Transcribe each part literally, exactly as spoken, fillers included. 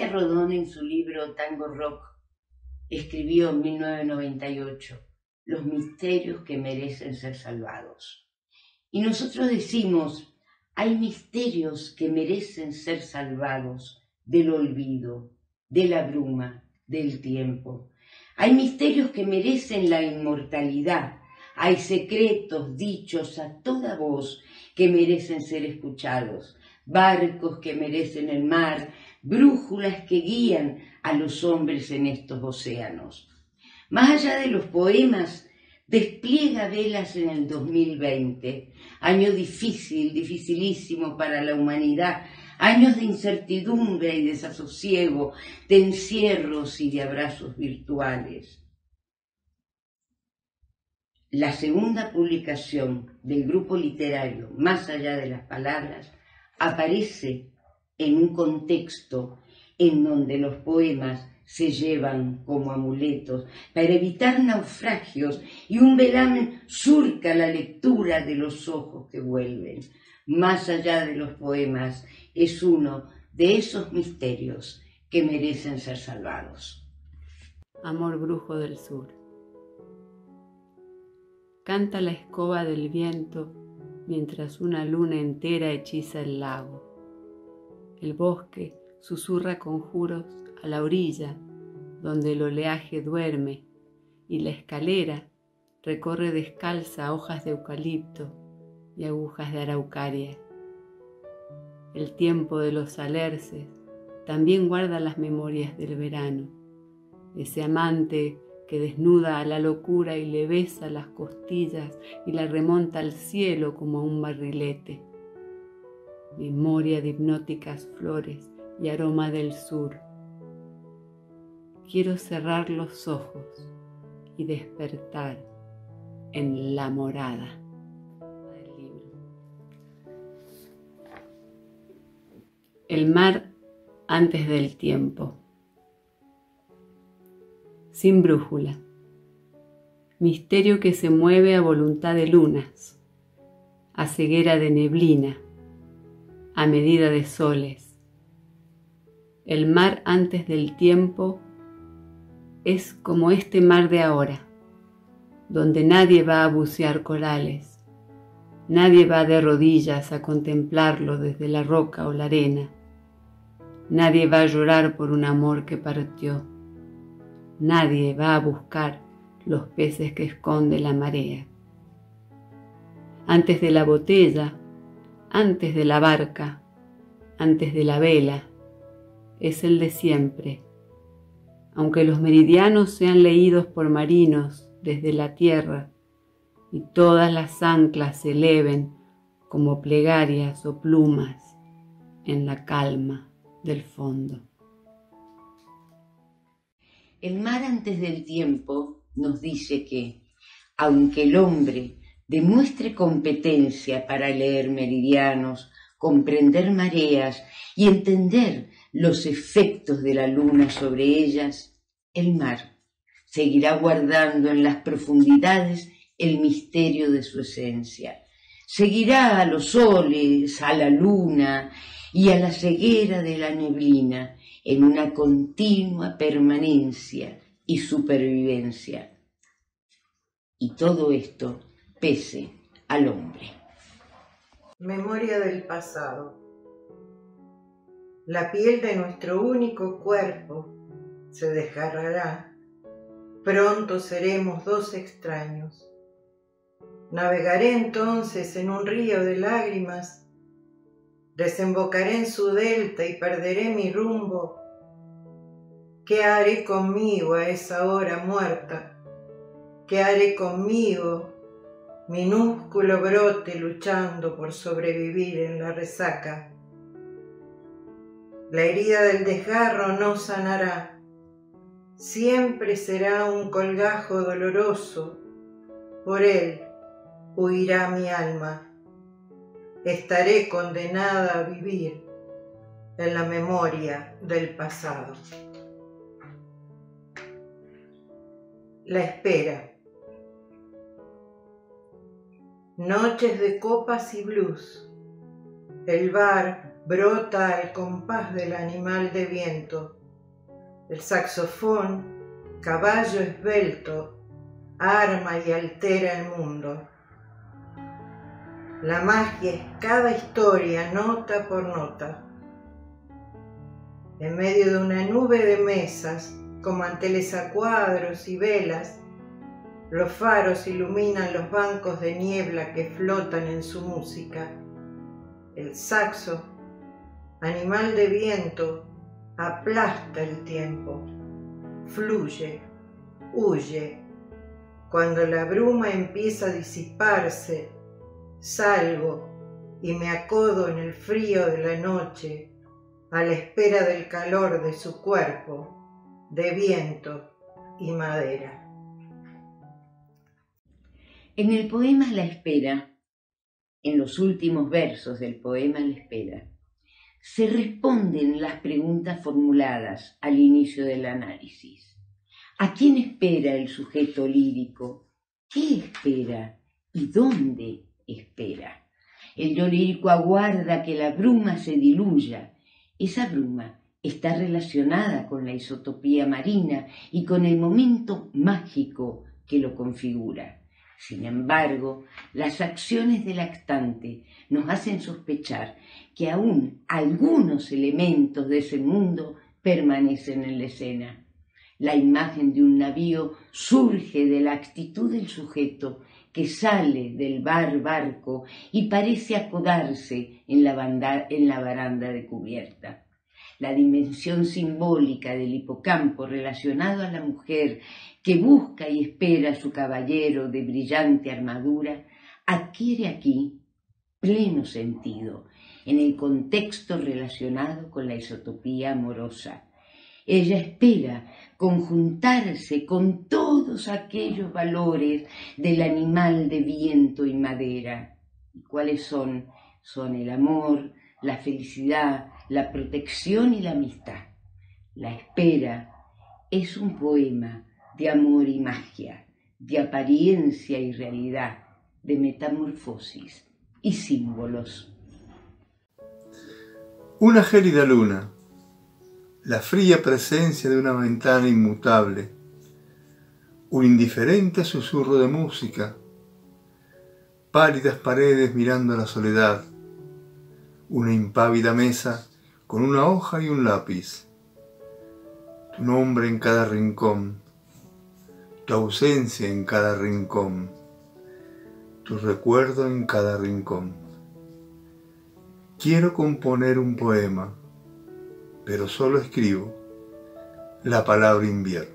Eugenia Rodón, en su libro Tango Rock, escribió en mil novecientos noventa y ocho, los misterios que merecen ser salvados. Y nosotros decimos, hay misterios que merecen ser salvados del olvido, de la bruma, del tiempo. Hay misterios que merecen la inmortalidad. Hay secretos dichos a toda voz que merecen ser escuchados. Barcos que merecen el mar, brújulas que guían a los hombres en estos océanos. Más allá de los poemas, despliega velas en el dos mil veinte, año difícil, dificilísimo para la humanidad, años de incertidumbre y desasosiego, de encierros y de abrazos virtuales. La segunda publicación del grupo literario, Más allá de las palabras, aparece en un contexto en donde los poemas se llevan como amuletos para evitar naufragios y un velamen surca la lectura de los ojos que vuelven. Más allá de los poemas es uno de esos misterios que merecen ser salvados. Amor brujo del sur. Canta la escoba del viento mientras una luna entera hechiza el lago. El bosque susurra conjuros a la orilla, donde el oleaje duerme, y la escalera recorre descalza hojas de eucalipto y agujas de araucaria. El tiempo de los alerces también guarda las memorias del verano, ese amante que desnuda a la locura y le besa las costillas y la remonta al cielo como a un barrilete. Memoria de hipnóticas flores y aroma del sur. Quiero cerrar los ojos y despertar en la morada del libro. El mar antes del tiempo. Sin brújula. Misterio que se mueve a voluntad de lunas, a ceguera de neblina, a medida de soles. El mar antes del tiempo es como este mar de ahora, donde nadie va a bucear corales, nadie va de rodillas a contemplarlo desde la roca o la arena, nadie va a llorar por un amor que partió, nadie va a buscar los peces que esconde la marea. Antes de la botella, antes de la barca, antes de la vela, es el de siempre. Aunque los meridianos sean leídos por marinos desde la tierra y todas las anclas se eleven como plegarias o plumas en la calma del fondo. El mar antes del tiempo nos dice que, aunque el hombre demuestre competencia para leer meridianos, comprender mareas y entender los efectos de la luna sobre ellas, el mar seguirá guardando en las profundidades el misterio de su esencia. Seguirá a los soles, a la luna y a la ceguera de la neblina en una continua permanencia y supervivencia. Y todo esto pese al hombre. Memoria del pasado. La piel de nuestro único cuerpo se desgarrará. Pronto seremos dos extraños. Navegaré entonces en un río de lágrimas. Desembocaré en su delta y perderé mi rumbo. ¿Qué haré conmigo a esa hora muerta? ¿Qué haré conmigo, minúsculo brote luchando por sobrevivir en la resaca? La herida del desgarro no sanará. Siempre será un colgajo doloroso. Por él huirá mi alma. Estaré condenada a vivir en la memoria del pasado. La espera. Noches de copas y blues. El bar brota al compás del animal de viento. El saxofón, caballo esbelto, arma y altera el mundo. La magia es cada historia, nota por nota. En medio de una nube de mesas, como anteles a cuadros y velas, los faros iluminan los bancos de niebla que flotan en su música. El saxo, animal de viento, aplasta el tiempo, fluye, huye. Cuando la bruma empieza a disiparse, salgo y me acodo en el frío de la noche, a la espera del calor de su cuerpo, de viento y madera. En el poema La Espera, en los últimos versos del poema La Espera, se responden las preguntas formuladas al inicio del análisis. ¿A quién espera el sujeto lírico? ¿Qué espera? ¿Y dónde espera? El yo lírico aguarda que la bruma se diluya. Esa bruma está relacionada con la isotopía marina y con el momento mágico que lo configura. Sin embargo, las acciones del actante nos hacen sospechar que aún algunos elementos de ese mundo permanecen en la escena. La imagen de un navío surge de la actitud del sujeto que sale del bar barco y parece acodarse en la, banda, en la baranda de cubierta. La dimensión simbólica del hipocampo relacionado a la mujer que busca y espera a su caballero de brillante armadura adquiere aquí pleno sentido en el contexto relacionado con la isotopía amorosa. Ella espera conjuntarse con todos aquellos valores del animal de viento y madera. ¿Y cuáles son? Son el amor, la felicidad, la protección y la amistad. La Espera es un poema de amor y magia, de apariencia y realidad, de metamorfosis y símbolos. Una gélida luna, la fría presencia de una ventana inmutable, un indiferente susurro de música, pálidas paredes mirando a la soledad, una impávida mesa con una hoja y un lápiz, tu nombre en cada rincón, tu ausencia en cada rincón, tu recuerdo en cada rincón. Quiero componer un poema, pero solo escribo la palabra invierno.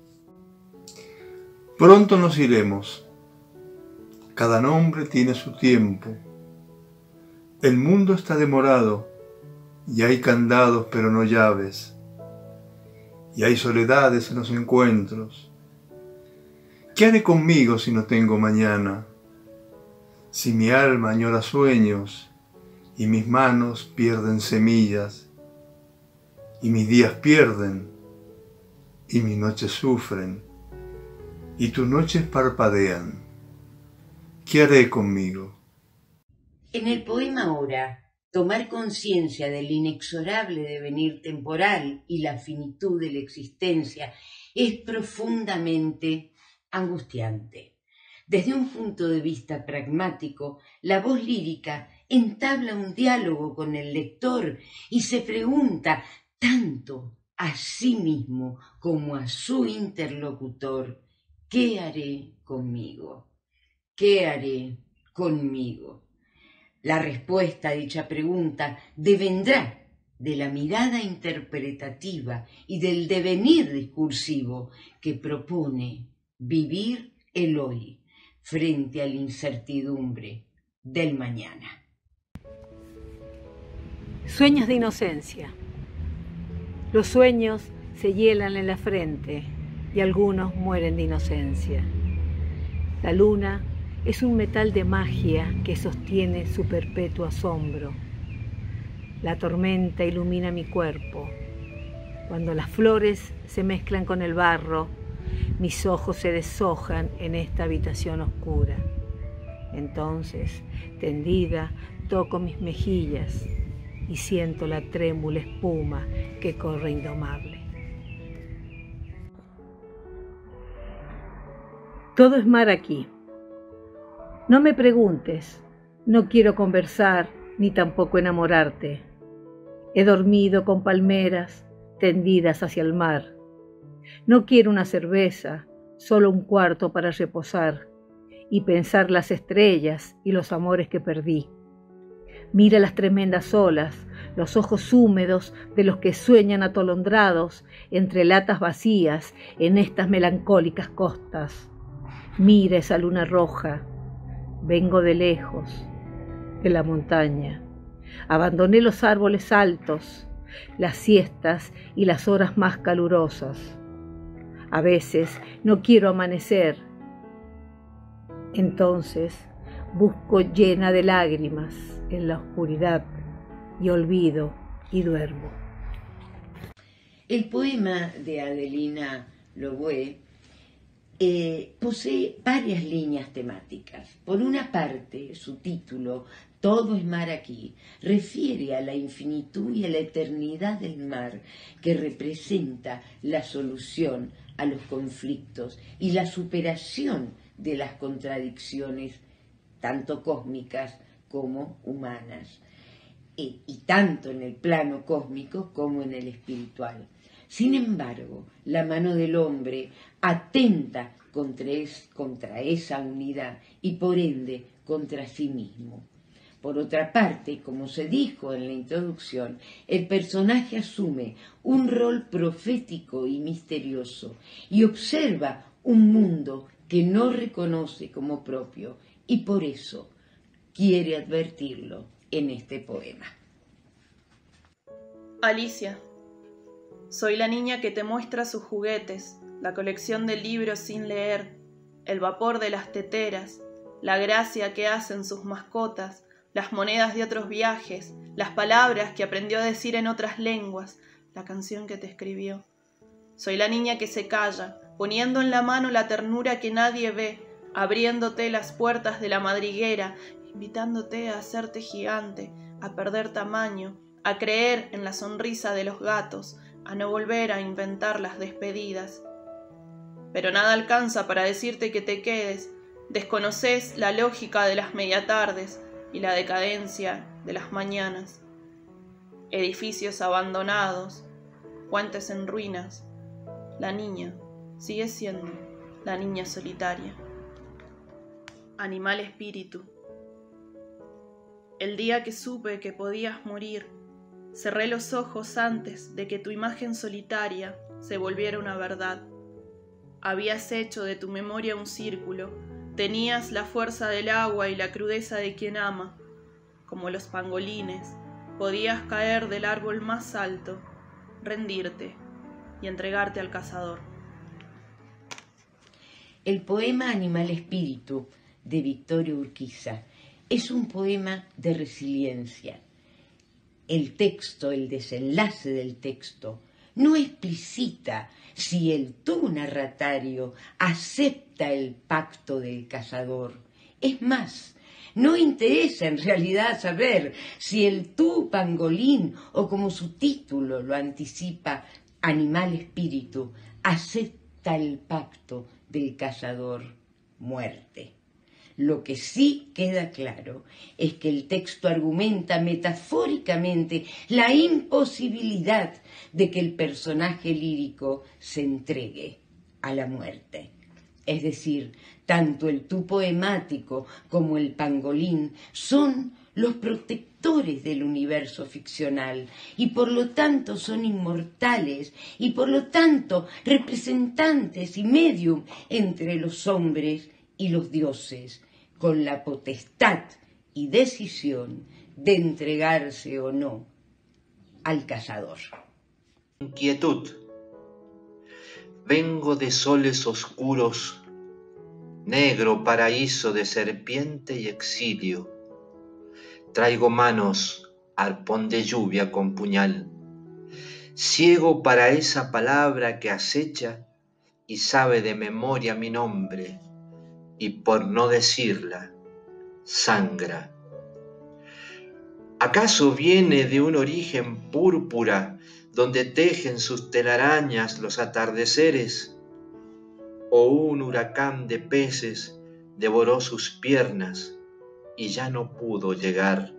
Pronto nos iremos, cada nombre tiene su tiempo. El mundo está demorado y hay candados pero no llaves, y hay soledades en los encuentros. ¿Qué haré conmigo si no tengo mañana? Si mi alma añora sueños y mis manos pierden semillas, y mis días pierden y mis noches sufren y tus noches parpadean, ¿qué haré conmigo? En el poema ahora, tomar conciencia del inexorable devenir temporal y la finitud de la existencia es profundamente angustiante. Desde un punto de vista pragmático, la voz lírica entabla un diálogo con el lector y se pregunta tanto a sí mismo como a su interlocutor: ¿qué haré conmigo? ¿Qué haré conmigo? La respuesta a dicha pregunta devendrá de la mirada interpretativa y del devenir discursivo que propone vivir el hoy frente a la incertidumbre del mañana. Sueños de inocencia. Los sueños se hielan en la frente y algunos mueren de inocencia. La luna es un metal de magia que sostiene su perpetuo asombro. La tormenta ilumina mi cuerpo. Cuando las flores se mezclan con el barro, mis ojos se deshojan en esta habitación oscura. Entonces, tendida, toco mis mejillas y siento la trémula espuma que corre indomable. Todo es mar aquí. No me preguntes, no quiero conversar ni tampoco enamorarte. He dormido con palmeras tendidas hacia el mar. No quiero una cerveza, solo un cuarto para reposar y pensar las estrellas y los amores que perdí. Mira las tremendas olas, los ojos húmedos de los que sueñan atolondrados entre latas vacías en estas melancólicas costas. Mira esa luna roja. Vengo de lejos, de la montaña. Abandoné los árboles altos, las siestas y las horas más calurosas. A veces no quiero amanecer. Entonces busco llena de lágrimas en la oscuridad y olvido y duermo. El poema de Adelina Logué eh, posee varias líneas temáticas. Por una parte, su título, Todo es mar aquí, refiere a la infinitud y a la eternidad del mar, que representa la solución a los conflictos y la superación de las contradicciones, tanto cósmicas como humanas, y, y tanto en el plano cósmico como en el espiritual. Sin embargo, la mano del hombre atenta contra, es, contra esa unidad y por ende contra sí mismo. Por otra parte, como se dijo en la introducción, el personaje asume un rol profético y misterioso y observa un mundo que no reconoce como propio y por eso quiere advertirlo en este poema. Alicia, soy la niña que te muestra sus juguetes, la colección de libros sin leer, el vapor de las teteras, la gracia que hacen sus mascotas, las monedas de otros viajes, las palabras que aprendió a decir en otras lenguas, la canción que te escribió. Soy la niña que se calla, poniendo en la mano la ternura que nadie ve, abriéndote las puertas de la madriguera, invitándote a hacerte gigante, a perder tamaño, a creer en la sonrisa de los gatos, a no volver a inventar las despedidas. Pero nada alcanza para decirte que te quedes, desconoces la lógica de las mediatardes y la decadencia de las mañanas. Edificios abandonados, puentes en ruinas, la niña sigue siendo la niña solitaria. Animal espíritu. El día que supe que podías morir, cerré los ojos antes de que tu imagen solitaria se volviera una verdad. Habías hecho de tu memoria un círculo, tenías la fuerza del agua y la crudeza de quien ama. Como los pangolines, podías caer del árbol más alto, rendirte y entregarte al cazador. El poema Animal Espíritu de Victoria Urquiza es un poema de resiliencia. El texto, el desenlace del texto, no explicita si el tú narratario acepta el pacto del cazador. Es más, no interesa en realidad saber si el tú pangolín o como su título lo anticipa, Animal Espíritu, acepta el pacto del cazador muerte. Lo que sí queda claro es que el texto argumenta metafóricamente la imposibilidad de que el personaje lírico se entregue a la muerte. Es decir, tanto el tú poemático como el pangolín son los protectores del universo ficcional y por lo tanto son inmortales y por lo tanto representantes y medium entre los hombres y los dioses, con la potestad y decisión de entregarse o no al cazador. Inquietud. Vengo de soles oscuros, negro paraíso de serpiente y exilio. Traigo manos, arpón de lluvia con puñal, ciego para esa palabra que acecha y sabe de memoria mi nombre, y por no decirla, sangra. ¿Acaso viene de un origen púrpura donde tejen sus telarañas los atardeceres? o un huracán de peces devoró sus piernas y ya no pudo llegar.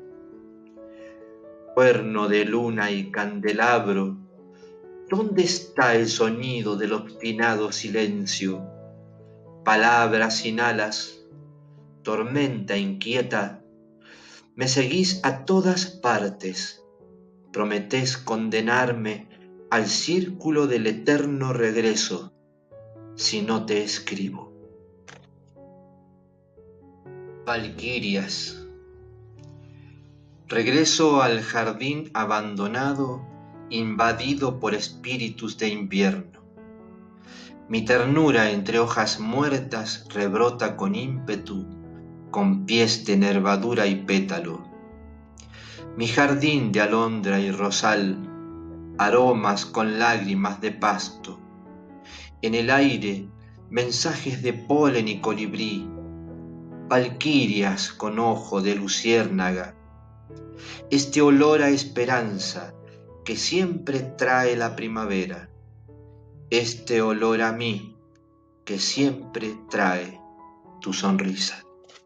Cuerno de luna y candelabro, ¿dónde está el sonido del obstinado silencio? Palabras sin alas, tormenta inquieta, me seguís a todas partes, prometés condenarme al círculo del eterno regreso, si no te escribo. Valquirias. Regreso al jardín abandonado, invadido por espíritus de invierno. Mi ternura entre hojas muertas rebrota con ímpetu, con pies de nervadura y pétalo. Mi jardín de alondra y rosal, aromas con lágrimas de pasto. En el aire, mensajes de polen y colibrí, valquirias con ojo de luciérnaga. Este olor a esperanza que siempre trae la primavera. Este olor a mí que siempre trae tu sonrisa.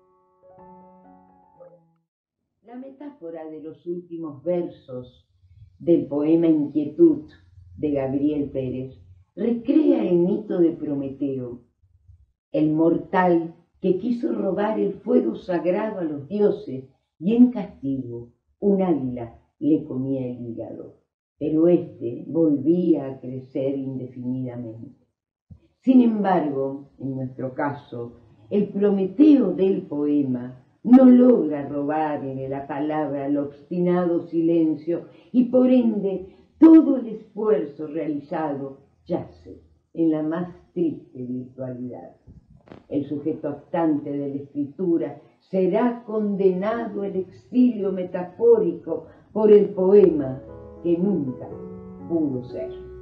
La metáfora de los últimos versos del poema Inquietud de Gabriel Pérez recrea el mito de Prometeo, el mortal que quiso robar el fuego sagrado a los dioses y en castigo un águila le comía el hígado, pero éste volvía a crecer indefinidamente. Sin embargo, en nuestro caso, el Prometeo del poema no logra robarle la palabra al obstinado silencio y por ende todo el esfuerzo realizado yace en la más triste virtualidad. El sujeto actante de la escritura será condenado al exilio metafórico por el poema que nunca pudo ser.